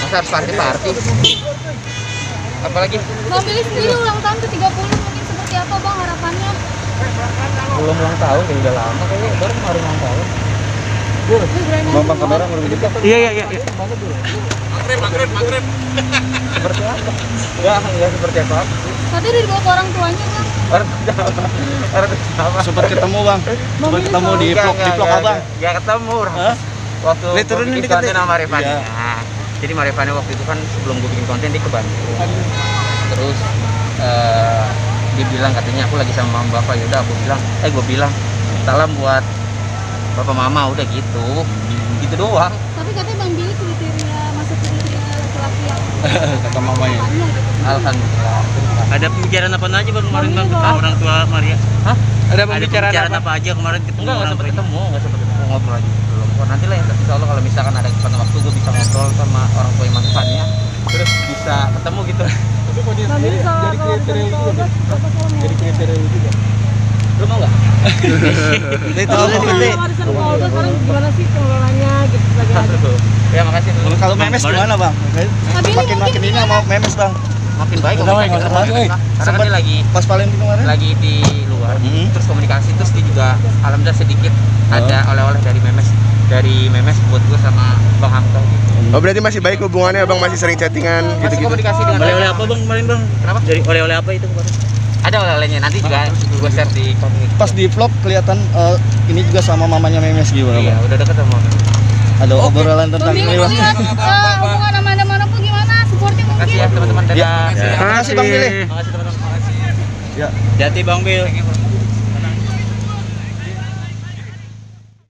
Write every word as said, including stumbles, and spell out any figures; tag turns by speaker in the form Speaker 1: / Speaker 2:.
Speaker 1: masa harus party-party. Apalagi
Speaker 2: Bang Billy sendiri ulang tahun ke tiga puluh mungkin seperti apa Bang harapannya?
Speaker 1: belum ulang tahun, ya udah lama kayaknya, baru kemarin ulang tahun.
Speaker 3: Bang, bang kamera mau begitu.
Speaker 4: Iya iya iya.
Speaker 3: Magrib, magrib, magrib.
Speaker 1: Seperti apa? Enggak, enggak seperti apa.
Speaker 2: Tadi udah dibawa ke orang tuanya Bang.
Speaker 1: Orang apa? Orang apa?
Speaker 3: Sempat ketemu bang. Sempat ketemu di vlog di vlog abang.
Speaker 1: Enggak ketemu.
Speaker 3: Hah?
Speaker 1: Waktu
Speaker 3: Lihat
Speaker 1: gua
Speaker 3: turunin
Speaker 1: bikin
Speaker 3: dikit
Speaker 1: konten
Speaker 3: deh.
Speaker 1: sama Revani.
Speaker 3: Iya.
Speaker 1: Nah, jadi Marevani waktu itu kan sebelum gue bikin konten dia ke Bandung. Terus eh, dia bilang katanya aku lagi sama mama bapak, yaudah aku bilang, eh gue bilang salam buat bapak mama, udah gitu, gitu doang.
Speaker 2: Tapi katanya Bang Billy kriteria masuk kriteria laki-laki yang
Speaker 3: Kata mamanya.
Speaker 2: tanya gitu.
Speaker 1: Alhamdulillah.
Speaker 4: Ada pembicaraan apa aja bang kemarin bang
Speaker 2: Bang,
Speaker 4: ketemu orang tua Maria?
Speaker 1: Hah?
Speaker 4: Ada pembicaraan apa? apa aja kemarin ketemu
Speaker 1: Enggak, nggak
Speaker 4: orang
Speaker 1: sempet
Speaker 4: tuanya?
Speaker 1: ketemu, nggak sempet ketemu, ngobrol aja belum. Oh, nanti lah ya, insya Allah kalau misalkan ada kesempatan waktu gue bisa ngobrol sama orang tua Mas Fania, terus bisa ketemu gitu.
Speaker 3: Tapi kok dia
Speaker 2: Bang Billy soal
Speaker 3: jadi
Speaker 2: kalau
Speaker 3: kriteria
Speaker 2: dari
Speaker 3: itu juga.
Speaker 2: Polres, apa soalnya?
Speaker 3: Jadi kriteria itu juga.
Speaker 1: Lu mau nggak?
Speaker 4: Itu
Speaker 3: Oh,
Speaker 4: dulu
Speaker 3: oh,
Speaker 4: deh.
Speaker 2: Warisan Polres sekarang gimana sih pengelolanya gitu sebagai adik?
Speaker 1: Ya makasih dulu.
Speaker 3: Kalau memes
Speaker 4: Bang,
Speaker 3: gimana bang?
Speaker 2: Tapi ini
Speaker 3: Makin makin
Speaker 2: mungkin
Speaker 3: ini mau memes bang.
Speaker 1: Makin baik
Speaker 3: Udah, woy, nggak usah bahas, woy.
Speaker 1: karena kan
Speaker 3: Sempet-
Speaker 1: dia lagi
Speaker 3: Pas Valentine kemarin.
Speaker 1: lagi di luar,
Speaker 3: Hmm.
Speaker 1: terus komunikasi, terus dia juga alhamdulillah sedikit ada oleh-oleh dari memes, dari memes buat gue sama Bang Hamka gitu.
Speaker 5: Oh berarti masih baik hubungannya abang, masih sering chattingan
Speaker 1: Masih
Speaker 5: gitu-gitu.
Speaker 1: komunikasi dengan
Speaker 4: Oleh-oleh apa bang kemarin bang?
Speaker 1: Kenapa?
Speaker 4: Dari oleh-oleh apa itu kemarin?
Speaker 1: Ada oleh-olehnya, nanti juga gue share di konten.
Speaker 3: Pas di vlog kelihatan eh, ini juga sama mamanya memes gimana
Speaker 1: Iya,
Speaker 3: bang?
Speaker 1: udah deket sama Mama.
Speaker 3: Ada obrolan
Speaker 2: Bang
Speaker 3: tentang
Speaker 2: Billy
Speaker 3: ini bang.
Speaker 2: melihat eh, hubungan sama ada mana pun gimana? Supportnya
Speaker 1: Makasih ya
Speaker 2: mungkin?
Speaker 1: teman-teman, dadah.
Speaker 3: Ya. Makasih Bang Billy.
Speaker 1: Makasih teman-teman.
Speaker 3: Ya.
Speaker 4: Hati bang Bil.
Speaker 1: Thank you, bro.